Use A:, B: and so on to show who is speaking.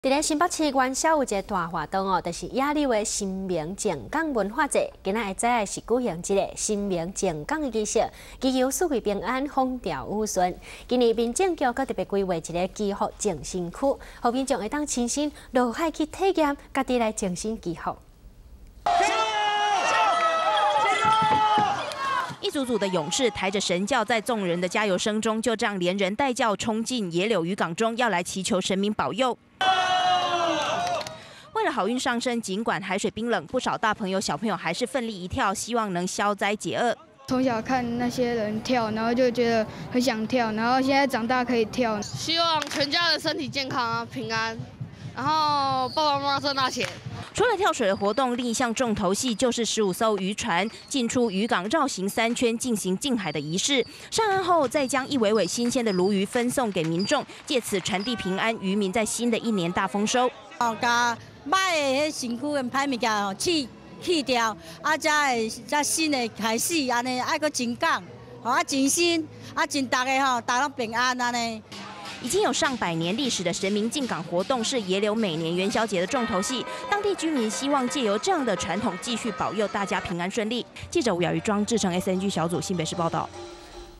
A: 伫咧新北市元宵有一个大活动哦，就是亚流的新明正港文化节。今仔会知的是举行一个新明正港的仪式，祈求四季平安、风调雨顺。今年民政局阁特别规划一个祈福静心区，后面将会当亲身落海去体验，家己来静心祈福。
B: 一组组的勇士抬着神轿，在众人的加油声中，就这样连人带轿冲进野柳渔港中，要来祈求神明保佑。为了好运上升，尽管海水冰冷，不少大朋友小朋友还是奋力一跳，希望能消灾解厄。
C: 从小看那些人跳，然后就觉得很想跳，然后现在长大可以跳。希望全家人身体健康啊，平安，然后爸爸妈妈赚大钱。
B: 除了跳水的活动，另一项重头戏就是15艘渔船进出渔港绕行3圈，进行进海的仪式。上岸后，再将一尾尾新鲜的鲈鱼分送给民众，借此传递平安，渔民在新的一年大丰收。
D: 把歹的迄身躯跟歹物件吼去掉，才新的开始，安尼爱搁真讲，真新，真大家吼，大家拢平安安尼。
B: 已经有上百年历史的神明进港活动是野柳每年元宵节的重头戏，当地居民希望借由这样的传统，继续保佑大家平安顺利。记者吴雅瑜庄志成 SNG 小组新北市报道。